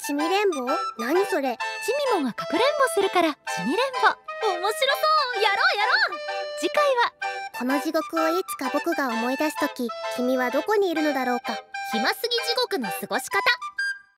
ちみれんぼ？何それ？ ちみもがかくれんぼするからちみれんぼ。 面白そう。やろう。 次回はこの地獄をいつか僕が思い出すとき、君はどこにいるのだろうか。 暇すぎ地獄の過ごし方。